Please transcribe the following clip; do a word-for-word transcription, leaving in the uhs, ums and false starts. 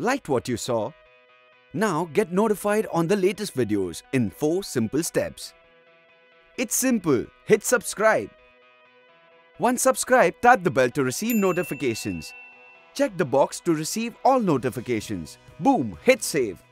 Liked what you saw? Now get notified on the latest videos in four simple steps. It's simple. Hit subscribe. Once subscribed, tap the bell to receive notifications. Check the box to receive all notifications. Boom! Hit save.